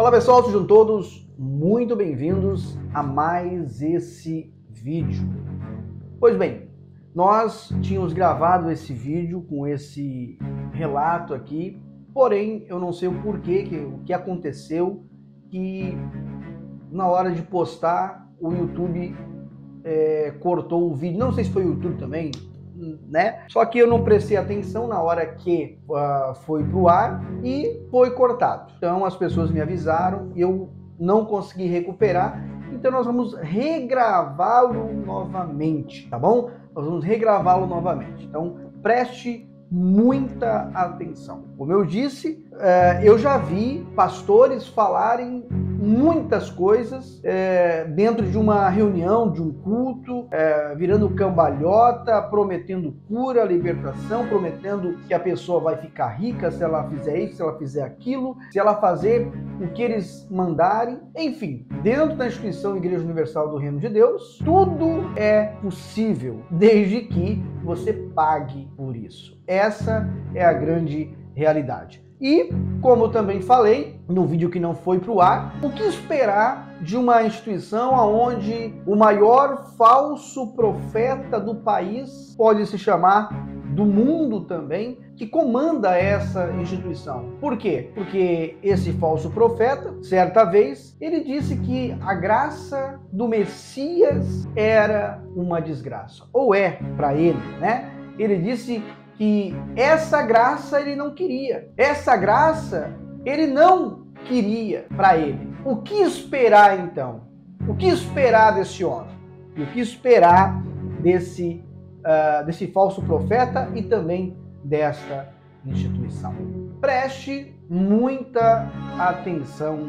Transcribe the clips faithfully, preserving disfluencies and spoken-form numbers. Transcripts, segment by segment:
Fala pessoal, sejam todos muito bem-vindos a mais esse vídeo. Pois bem, nós tínhamos gravado esse vídeo com esse relato aqui, porém eu não sei o porquê, que, o que aconteceu, que na hora de postar o YouTube é, cortou o vídeo. Não sei se foi o YouTube também, né? Só que eu não prestei atenção na hora que uh, foi pro ar e foi cortado. Então as pessoas me avisaram e eu não consegui recuperar. Então nós vamos regravá-lo novamente, tá bom? Nós vamos regravá-lo novamente. Então preste muita atenção. Como eu disse, uh, eu já vi pastores falarem muitas coisas é, dentro de uma reunião, de um culto, é, virando cambalhota, prometendo cura, libertação, prometendo que a pessoa vai ficar rica se ela fizer isso, se ela fizer aquilo, se ela fazer o que eles mandarem. Enfim, dentro da instituição Igreja Universal do Reino de Deus, tudo é possível, desde que você pague por isso. Essa é a grande realidade. E, como eu também falei, no vídeo que não foi para o ar, o que esperar de uma instituição onde o maior falso profeta do país, pode se chamar do mundo também, que comanda essa instituição. Por quê? Porque esse falso profeta, certa vez, ele disse que a graça do Messias era uma desgraça. Ou é para ele, né? Ele disse que essa graça ele não queria. Essa graça ele não queria para ele. O que esperar então? O que esperar desse homem? E o que esperar desse, uh, desse falso profeta e também desta instituição? Preste muita atenção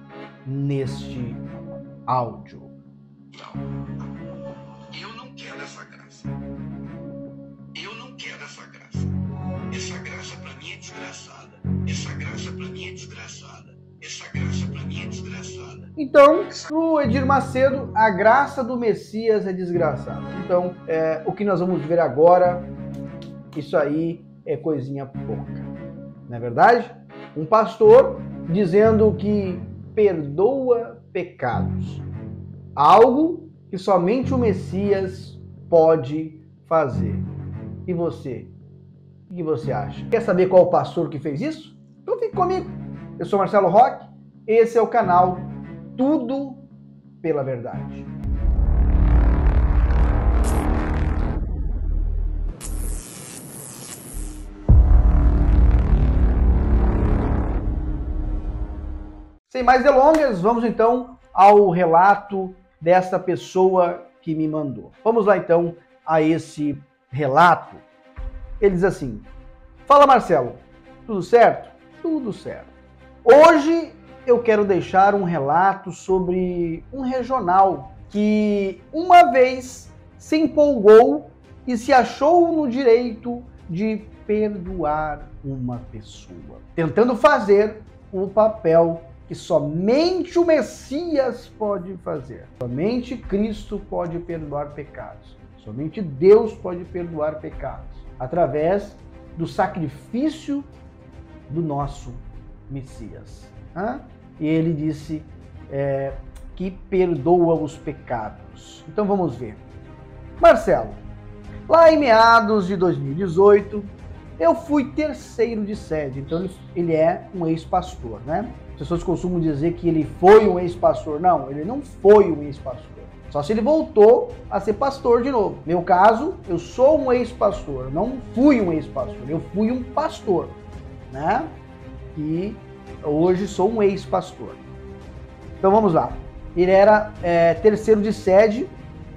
neste áudio. Não, eu não quero essa graça. Eu não quero essa graça. Essa graça pra mim é desgraçada. Essa graça pra mim é desgraçada. Essa graça pra mim é desgraçada. Então, pro Edir Macedo, a graça do Messias é desgraçada. Então, é, o que nós vamos ver agora, isso aí é coisinha pouca. Não é verdade? Um pastor dizendo que perdoa pecados. Algo que somente o Messias pode fazer. E você? O que você acha? Quer saber qual o pastor que fez isso? Então fique comigo. Eu sou Marcelo Roque, esse é o canal Tudo pela Verdade. Sem mais delongas, vamos então ao relato dessa pessoa que me mandou. Vamos lá então a esse relato. Ele diz assim: fala Marcelo, tudo certo? Tudo certo. Hoje eu quero deixar um relato sobre um regional que uma vez se empolgou e se achou no direito de perdoar uma pessoa, tentando fazer o papel que somente o Messias pode fazer. Somente Cristo pode perdoar pecados. Somente Deus pode perdoar pecados através do sacrifício do nosso Messias. Hã? E ele disse é, que perdoa os pecados. Então vamos ver. Marcelo, lá em meados de dois mil e dezoito, eu fui terceiro de sede. Então ele é um ex-pastor, né? As pessoas costumam dizer que ele foi um ex-pastor. Não, ele não foi um ex-pastor. Só se ele voltou a ser pastor de novo. Meu caso, eu sou um ex-pastor, não fui um ex-pastor, eu fui um pastor, né? E hoje sou um ex-pastor. Então vamos lá. Ele era é, terceiro de sede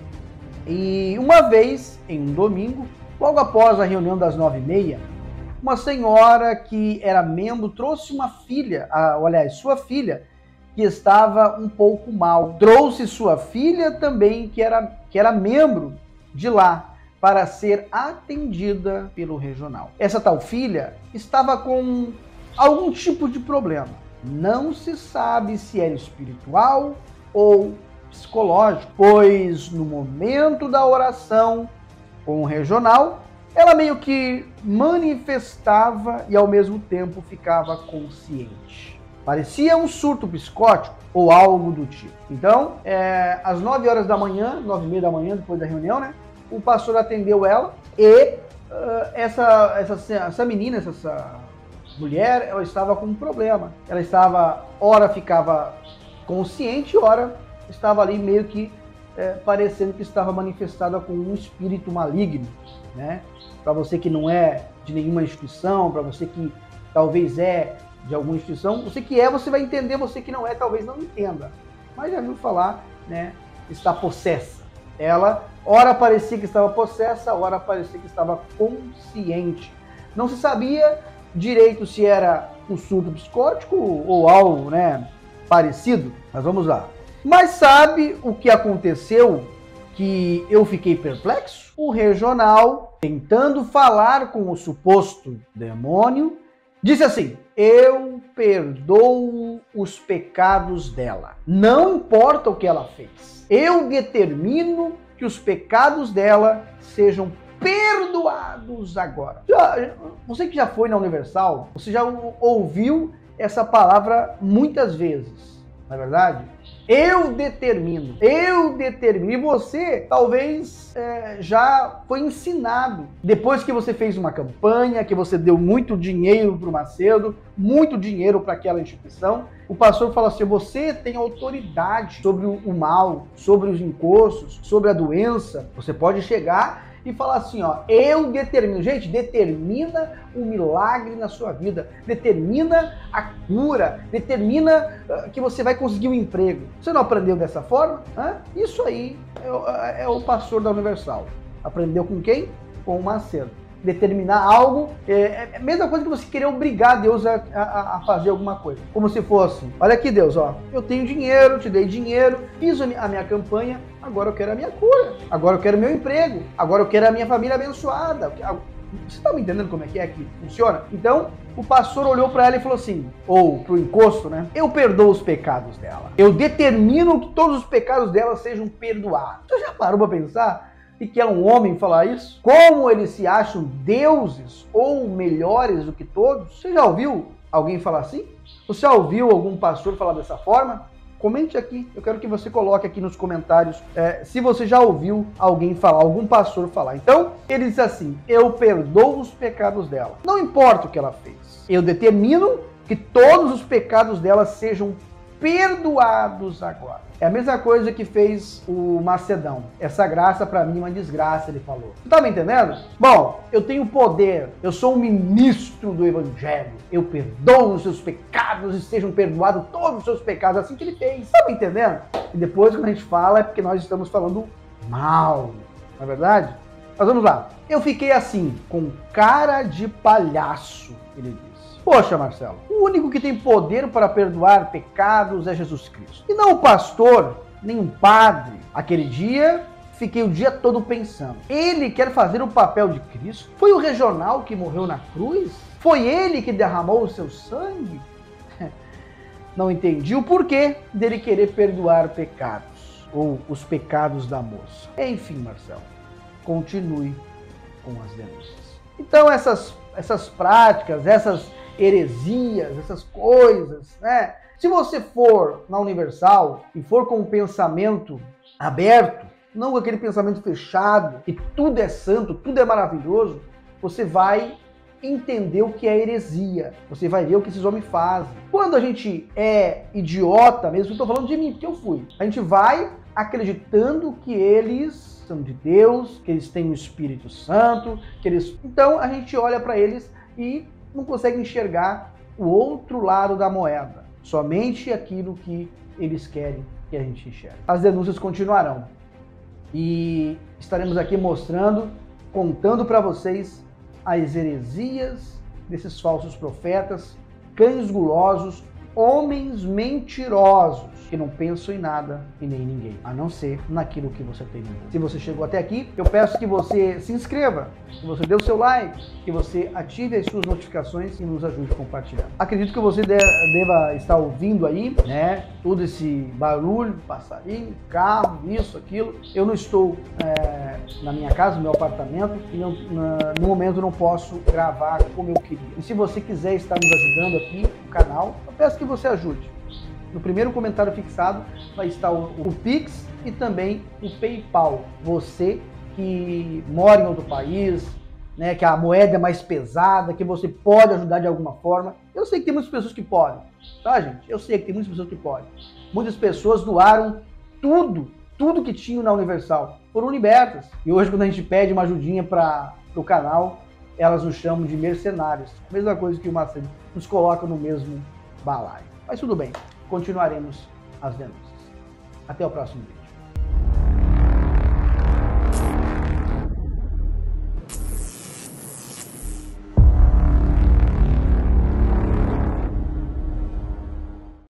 e uma vez, em um domingo, logo após a reunião das nove e meia, uma senhora que era membro trouxe uma filha, a, aliás, sua filha, que estava um pouco mal. Trouxe sua filha também, que era, que era membro de lá, para ser atendida pelo regional. Essa tal filha estava com algum tipo de problema. Não se sabe se era espiritual ou psicológico, pois no momento da oração com o regional, ela meio que manifestava e ao mesmo tempo ficava consciente. Parecia um surto psicótico ou algo do tipo. Então, é, às nove horas da manhã, nove e meia da manhã, depois da reunião, né? O pastor atendeu ela e uh, essa, essa, essa menina, essa, essa mulher, ela estava com um problema. Ela estava, ora ficava consciente, ora estava ali meio que é, parecendo que estava manifestada com um espírito maligno, né? Para você que não é de nenhuma instituição, para você que talvez é de alguma instituição, você que é, você vai entender, você que não é, talvez não entenda. Mas já viu falar, né? Está possessa. Ela, ora parecia que estava possessa, ora parecia que estava consciente. Não se sabia direito se era um surto psicótico ou algo, né, parecido. Mas vamos lá. Mas sabe o que aconteceu que eu fiquei perplexo? O regional, tentando falar com o suposto demônio, disse assim: eu perdoo os pecados dela. Não importa o que ela fez. Eu determino que os pecados dela sejam perdoados agora. Já, você que já foi na Universal, você já ouviu essa palavra muitas vezes, não é verdade? Eu determino, eu determino. E você talvez é, já foi ensinado. Depois que você fez uma campanha, que você deu muito dinheiro para o Macedo, muito dinheiro para aquela instituição, o pastor fala assim: você tem autoridade sobre o mal, sobre os encostos, sobre a doença. Você pode chegar e falar assim, ó, eu determino. Gente, determina o milagre na sua vida, determina a cura, determina uh, que você vai conseguir um emprego. Você não aprendeu dessa forma? Hã? Isso aí é, é o pastor da Universal. Aprendeu com quem? Com o Macedo. Determinar algo, é, é a mesma coisa que você querer obrigar Deus a, a, a fazer alguma coisa. Como se fosse, olha aqui Deus, ó, eu tenho dinheiro, te dei dinheiro, fiz a minha campanha, agora eu quero a minha cura, agora eu quero o meu emprego, agora eu quero a minha família abençoada. Você está me entendendo como é que é que funciona? Então, o pastor olhou para ela e falou assim, ou pro encosto, né? Eu perdoo os pecados dela. Eu determino que todos os pecados dela sejam perdoados. Você já parou para pensar? E que é um homem falar isso? Como eles se acham deuses ou melhores do que todos? Você já ouviu alguém falar assim? Você já ouviu algum pastor falar dessa forma? Comente aqui, eu quero que você coloque aqui nos comentários é, se você já ouviu alguém falar, algum pastor falar. Então, ele diz assim, eu perdoo os pecados dela. Não importa o que ela fez. Eu determino que todos os pecados dela sejam perdoados agora. É a mesma coisa que fez o Macedão. Essa graça para mim é uma desgraça, ele falou. Você tá me entendendo? Bom, eu tenho poder, eu sou um ministro do evangelho. Eu perdoo os seus pecados e sejam perdoados todos os seus pecados, assim que ele fez. Tá me entendendo? E depois quando a gente fala é porque nós estamos falando mal, não é verdade? Mas vamos lá. Eu fiquei assim, com cara de palhaço, ele disse. Poxa, Marcelo, o único que tem poder para perdoar pecados é Jesus Cristo. E não o pastor, nem um padre. Aquele dia, fiquei o dia todo pensando. Ele quer fazer o papel de Cristo? Foi o regional que morreu na cruz? Foi ele que derramou o seu sangue? Não entendi o porquê dele querer perdoar pecados, ou os pecados da moça. Enfim, Marcelo, continue com as denúncias. Então, essas, essas práticas, essas heresias, essas coisas, né? Se você for na Universal e for com um pensamento aberto, não com aquele pensamento fechado, que tudo é santo, tudo é maravilhoso, você vai entender o que é heresia. Você vai ver o que esses homens fazem. Quando a gente é idiota mesmo, eu estou falando de mim, porque eu fui. A gente vai acreditando que eles são de Deus, que eles têm o Espírito Santo, que eles... Então a gente olha para eles e não consegue enxergar o outro lado da moeda, somente aquilo que eles querem que a gente enxergue. As denúncias continuarão e estaremos aqui mostrando, contando para vocês as heresias desses falsos profetas, cães gulosos, homens mentirosos, que não pensam em nada e nem em ninguém, a não ser naquilo que você tem no mundo. Se você chegou até aqui, eu peço que você se inscreva, que você dê o seu like, que você ative as suas notificações e nos ajude compartilhando. Acredito que você deva estar ouvindo aí, né, todo esse barulho, passarinho, carro, isso, aquilo. Eu não estou é, na minha casa, no meu apartamento, e não, na, no momento não posso gravar como eu queria. E se você quiser estar nos ajudando aqui, canal, eu peço que você ajude. No primeiro comentário fixado vai estar o, o Pix e também o PayPal. Você que mora em outro país, né, que a moeda é mais pesada, que você pode ajudar de alguma forma. Eu sei que tem muitas pessoas que podem, tá, gente? Eu sei que tem muitas pessoas que podem. Muitas pessoas doaram tudo, tudo que tinham na Universal. Foram libertas. E hoje, quando a gente pede uma ajudinha para o canal, elas nos chamam de mercenários. Mesma coisa que o Macedo, nos coloca no mesmo balaio. Mas tudo bem, continuaremos as denúncias. Até o próximo vídeo.